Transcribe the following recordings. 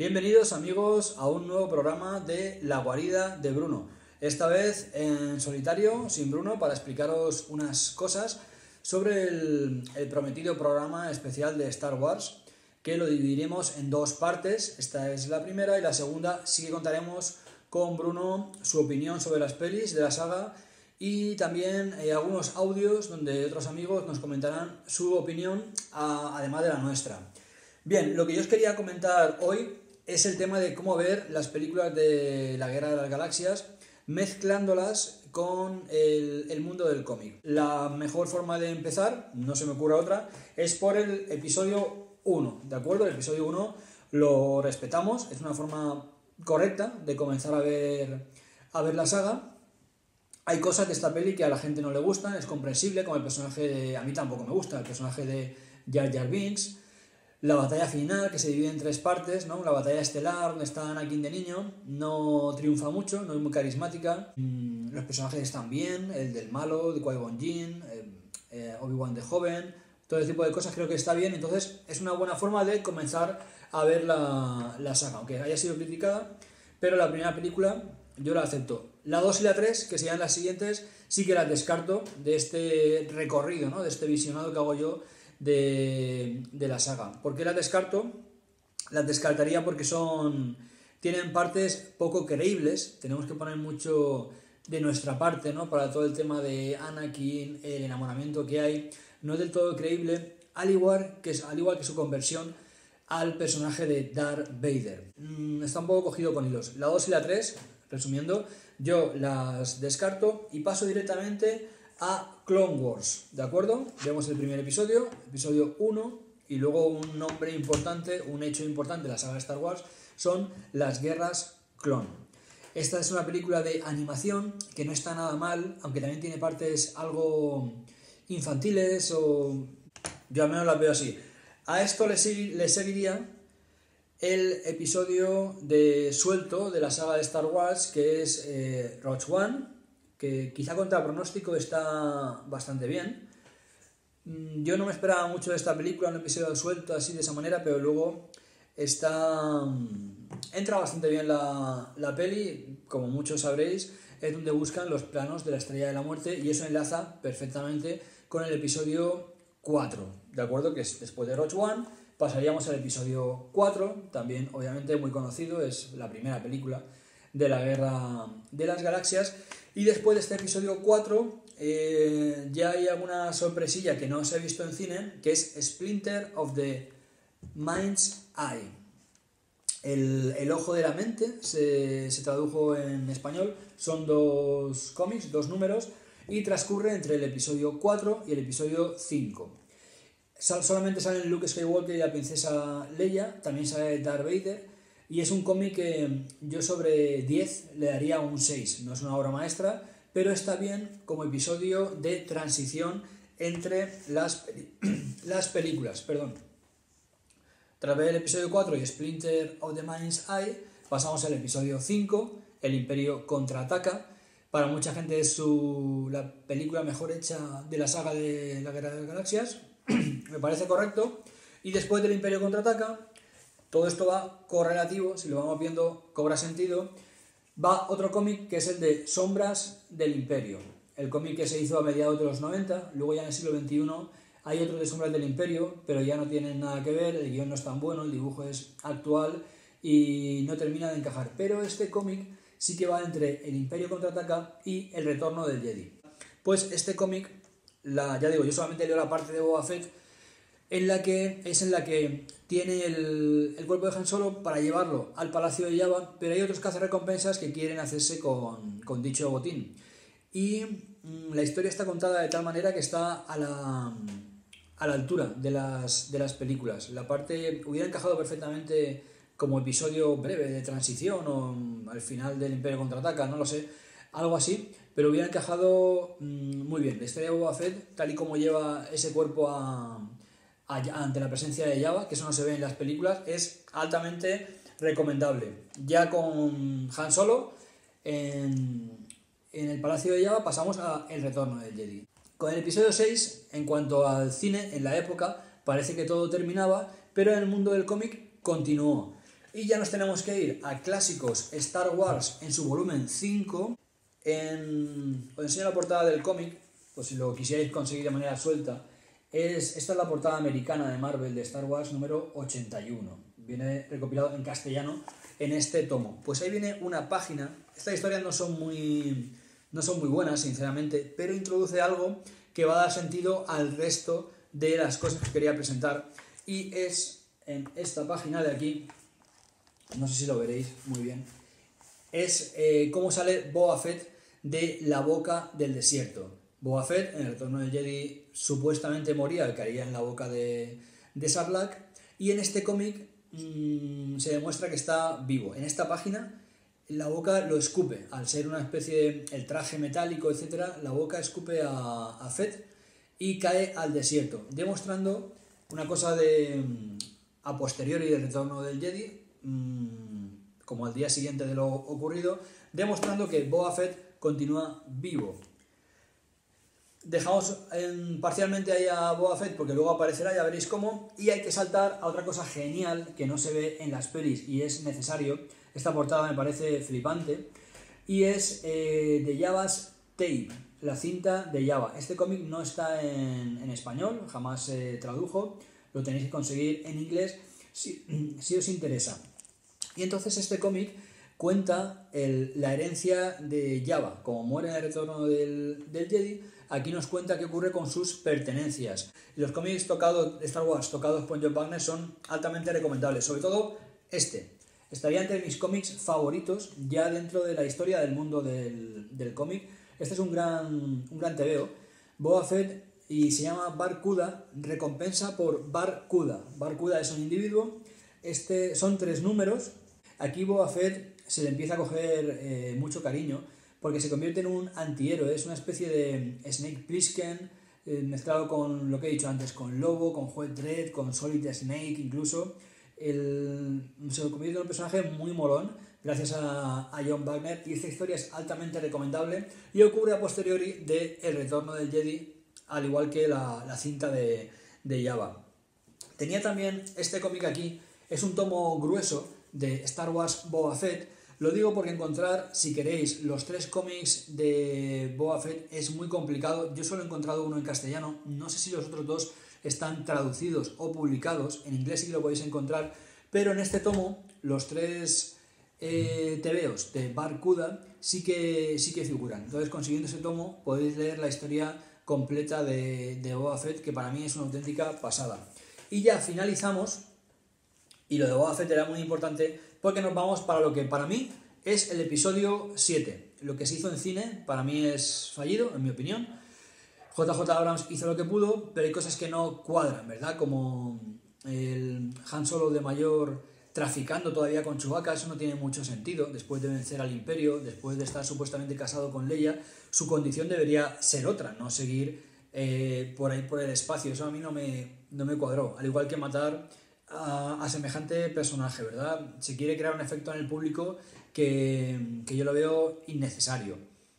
Bienvenidos amigos a un nuevo programa de La Guarida de Bruno. Esta vez en solitario, sin Bruno, para explicaros unas cosas sobre el prometido programa especial de Star Wars, que lo dividiremos en dos partes. Esta es la primera y la segunda sí que contaremos con Bruno su opinión sobre las pelis de la saga y también algunos audios donde otros amigos nos comentarán su opinión además de la nuestra. Bien, lo que yo os quería comentar hoy es el tema de cómo ver las películas de la Guerra de las Galaxias mezclándolas con el mundo del cómic. La mejor forma de empezar, no se me ocurre otra, es por el episodio 1, ¿de acuerdo? El episodio 1 lo respetamos, es una forma correcta de comenzar a ver la saga. Hay cosas de esta peli que a la gente no le gustan, es comprensible, como el personaje de... A mí tampoco me gusta, el personaje de Jar Jar Binks. La batalla final, que se divide en tres partes, ¿no? La batalla estelar, donde está Anakin de niño, no triunfa mucho, no es muy carismática. Los personajes están bien, el del malo, de Qui-Gon Jinn, Obi-Wan de joven, todo ese tipo de cosas creo que está bien. Entonces es una buena forma de comenzar a ver la saga, aunque haya sido criticada, pero la primera película yo la acepto. La 2 y la 3, que serían las siguientes, sí que las descarto de este recorrido, ¿no? De este visionado que hago yo de la saga. ¿Por qué las descarto? Las descartaría porque tienen partes poco creíbles, tenemos que poner mucho de nuestra parte, ¿no? Para todo el tema de Anakin, el enamoramiento que hay, no es del todo creíble, al igual que su conversión al personaje de Darth Vader. Está un poco cogido con hilos. La 2 y la 3, resumiendo, yo las descarto y paso directamente a Clone Wars, ¿de acuerdo? Vemos el primer episodio 1, y luego un nombre importante, un hecho importante de la saga de Star Wars, son las guerras clon. Esta es una película de animación que no está nada mal, aunque también tiene partes algo infantiles, o yo al menos las veo así. A esto le seguiría el episodio de suelto de la saga de Star Wars, que es Rogue One, que quizá contra pronóstico está bastante bien. Yo no me esperaba mucho de esta película, un episodio suelto así de esa manera, pero luego entra bastante bien la peli, como muchos sabréis, es donde buscan los planos de la Estrella de la Muerte y eso enlaza perfectamente con el episodio 4, ¿de acuerdo? Que es después de Rogue One, pasaríamos al episodio 4, también obviamente muy conocido, es la primera película de la Guerra de las Galaxias. Y después de este episodio 4 ya hay alguna sorpresilla que no se ha visto en cine, que es Splinter of the Mind's Eye. El ojo de la mente se tradujo en español, son dos cómics, dos números, y transcurre entre el episodio 4 y el episodio 5. Solamente salen Luke Skywalker y la princesa Leia, también sale Darth Vader, y es un cómic que yo sobre 10 le daría un 6. No es una obra maestra, pero está bien como episodio de transición entre las películas. Perdón. Tras ver el episodio 4 y Splinter of the Mind's Eye, pasamos al episodio 5, El Imperio contraataca. Para mucha gente es la película mejor hecha de la saga de la Guerra de las Galaxias. Me parece correcto. Y después del Imperio contraataca, todo esto va correlativo, si lo vamos viendo cobra sentido. Va otro cómic que es el de Sombras del Imperio, el cómic que se hizo a mediados de los 90, luego ya en el siglo XXI hay otro de Sombras del Imperio, pero ya no tienen nada que ver, el guión no es tan bueno, el dibujo es actual y no termina de encajar. Pero este cómic sí que va entre el Imperio contraataca y el retorno del Jedi. Pues este cómic, ya digo, yo solamente leo la parte de Boba Fett, en la que tiene el cuerpo de Han Solo para llevarlo al Palacio de Jabba, pero hay otros cazarrecompensas que quieren hacerse con dicho botín. Y la historia está contada de tal manera que está a la altura de las películas. La parte hubiera encajado perfectamente como episodio breve de transición o al final del Imperio contraataca, no lo sé, algo así, pero hubiera encajado muy bien. La historia de Boba Fett, tal y como lleva ese cuerpo ante la presencia de Jabba, que eso no se ve en las películas, es altamente recomendable. Ya con Han Solo en el Palacio de Jabba pasamos a El Retorno del Jedi. Con el episodio 6, en cuanto al cine, en la época, parece que todo terminaba, pero en el mundo del cómic continuó. Y ya nos tenemos que ir a clásicos Star Wars en su volumen 5. Os enseño la portada del cómic, pues si lo quisierais conseguir de manera suelta. Esta es la portada americana de Marvel de Star Wars número 81. Viene recopilado en castellano en este tomo. Pues ahí viene una página. Estas historias no son muy buenas, sinceramente, pero introduce algo que va a dar sentido al resto de las cosas que quería presentar. Y es en esta página de aquí, no sé si lo veréis muy bien, es cómo sale Boba Fett de la boca del desierto. Boba Fett, en el Retorno del Jedi, supuestamente moría, caía en la boca de Sarlacc, y en este cómic se demuestra que está vivo. En esta página la boca lo escupe, al ser una especie de el traje metálico, etcétera, la boca escupe a Fett y cae al desierto, demostrando una cosa a posteriori del Retorno del Jedi, como al día siguiente de lo ocurrido, demostrando que Boba Fett continúa vivo. Dejamos parcialmente ahí a Boba Fett porque luego aparecerá, ya veréis cómo, y hay que saltar a otra cosa genial que no se ve en las pelis y es necesario. Esta portada me parece flipante y es de Jabba's Tape, la cinta de Jabba. Este cómic no está en español, jamás se tradujo, lo tenéis que conseguir en inglés si os interesa. Y entonces este cómic cuenta la herencia de Jabba. Como muere en el Retorno del Jedi, aquí nos cuenta qué ocurre con sus pertenencias. Y los cómics de Star Wars tocados por John Wagner son altamente recomendables, sobre todo este. Estaría entre mis cómics favoritos ya dentro de la historia del mundo del cómic. Este es un gran tebeo. Boba Fett, y se llama Barcuda, recompensa por Barcuda. Barcuda es un individuo, son 3 números. Aquí Boba Fett se le empieza a coger mucho cariño porque se convierte en un antihéroe, es una especie de Snake Plissken mezclado con lo que he dicho antes, con Lobo, con Juez Dredd, con Solid Snake incluso. Se convierte en un personaje muy molón gracias a John Wagner, y esta historia es altamente recomendable y ocurre a posteriori de El Retorno del Jedi, al igual que la cinta de Jabba. Tenía también este cómic aquí, es un tomo grueso de Star Wars Boba Fett. Lo digo porque encontrar, si queréis, los 3 cómics de Boba Fett es muy complicado. Yo solo he encontrado uno en castellano, no sé si los otros 2 están traducidos o publicados, en inglés sí que lo podéis encontrar, pero en este tomo los 3 tebeos de Barcuda sí que figuran. Entonces, consiguiendo ese tomo podéis leer la historia completa de Boba Fett, que para mí es una auténtica pasada. Y ya finalizamos, y lo de Boba Fett era muy importante porque nos vamos para lo que para mí es el episodio 7. Lo que se hizo en cine para mí es fallido, en mi opinión. JJ Abrams hizo lo que pudo, pero hay cosas que no cuadran, ¿verdad? Como el Han Solo de mayor traficando todavía con Chewbacca, eso no tiene mucho sentido. Después de vencer al Imperio, después de estar supuestamente casado con Leia, su condición debería ser otra, no seguir por ahí por el espacio. Eso a mí no me cuadró. Al igual que matar a semejante personaje, ¿verdad? Se quiere crear un efecto en el público que yo lo veo innecesario.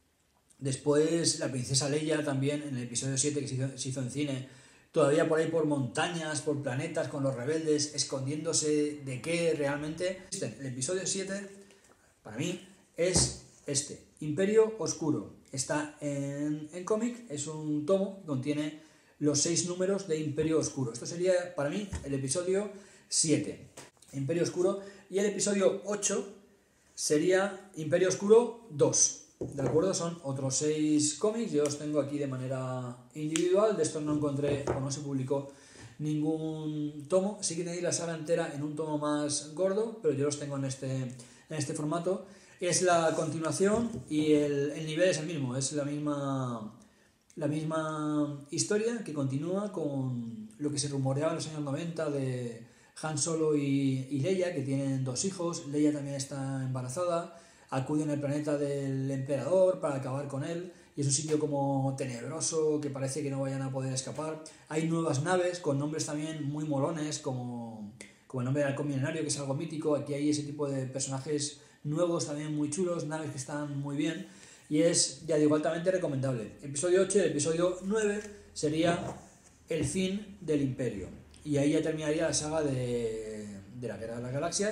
Después la princesa Leia también, en el episodio 7 que se hizo en cine, todavía por ahí por montañas, por planetas, con los rebeldes, escondiéndose de qué realmente. El episodio 7, para mí, es este, Imperio Oscuro. Está en cómic, es un tomo que contiene los 6 números de Imperio Oscuro. Esto sería, para mí, el episodio 7, Imperio Oscuro, y el episodio 8 sería Imperio Oscuro 2. ¿De acuerdo? Son otros 6 cómics, yo los tengo aquí de manera individual, de estos no encontré o no se publicó ningún tomo. Sí que tenéis la saga entera en un tomo más gordo, pero yo los tengo en este formato. Es la continuación y el nivel es el mismo, es la misma historia que continúa con lo que se rumoreaba en los años 90 de Han Solo y Leia, que tienen 2 hijos. Leia también está embarazada, acuden al planeta del emperador para acabar con él, y es un sitio como tenebroso que parece que no vayan a poder escapar. Hay nuevas naves con nombres también muy molones, como el nombre del halcón milenario, que es algo mítico. Aquí hay ese tipo de personajes nuevos también muy chulos, naves que están muy bien, y es, ya digo, altamente recomendable. Episodio 8 y el episodio 9 sería el fin del Imperio, y ahí ya terminaría la saga de la Guerra de las Galaxias.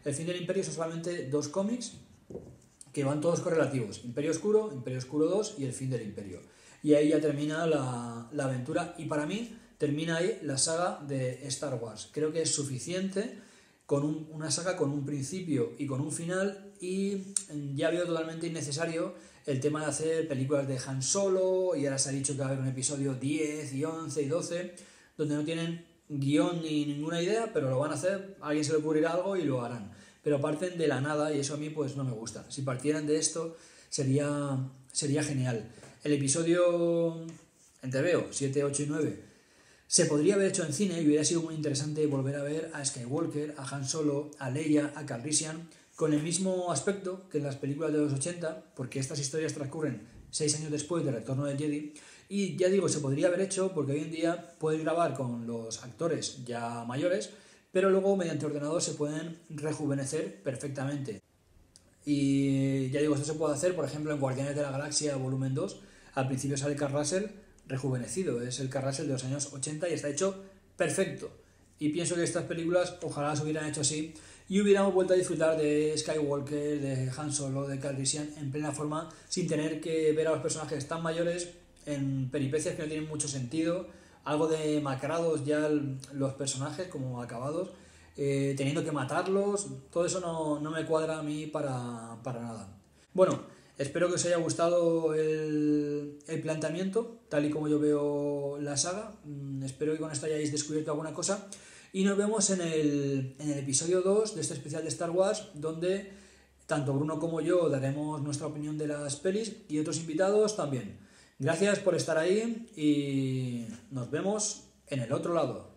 El fin del Imperio son solamente 2 cómics que van todos correlativos, Imperio Oscuro 2 y el fin del Imperio. Y ahí ya termina la aventura, y para mí termina ahí la saga de Star Wars. Creo que es suficiente con una saga con un principio y con un final, y ya veo totalmente innecesario el tema de hacer películas de Han Solo, y ahora se ha dicho que va a haber un episodio 10 y 11 y 12, donde no tienen guión ni ninguna idea, pero lo van a hacer, a alguien se le ocurrirá algo y lo harán. Pero parten de la nada y eso a mí pues no me gusta. Si partieran de esto sería genial. El episodio en TVO, 7, 8 y 9, se podría haber hecho en cine y hubiera sido muy interesante volver a ver a Skywalker, a Han Solo, a Leia, a Calrissian, con el mismo aspecto que en las películas de los 80, porque estas historias transcurren 6 años después del Retorno del Jedi. Y ya digo, se podría haber hecho porque hoy en día puedes grabar con los actores ya mayores, pero luego mediante ordenador se pueden rejuvenecer perfectamente. Y ya digo, esto se puede hacer, por ejemplo, en Guardianes de la Galaxia Volumen 2, al principio sale Kurt Russell rejuvenecido, es el Kurt Russell de los años 80 y está hecho perfecto. Y pienso que estas películas ojalá se hubieran hecho así y hubiéramos vuelto a disfrutar de Skywalker, de Han Solo, de Calrissian en plena forma, sin tener que ver a los personajes tan mayores en peripecias que no tienen mucho sentido, algo de macrados ya los personajes como acabados, teniendo que matarlos. Todo eso no me cuadra a mí para nada. Bueno, espero que os haya gustado el planteamiento, tal y como yo veo la saga. Espero que con esto hayáis descubierto alguna cosa. Y nos vemos en el episodio 2 de este especial de Star Wars, donde tanto Bruno como yo daremos nuestra opinión de las pelis y otros invitados también. Gracias por estar ahí y nos vemos en el otro lado.